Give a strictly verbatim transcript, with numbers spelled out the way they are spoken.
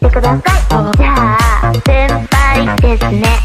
してください。じゃあ先輩ですね。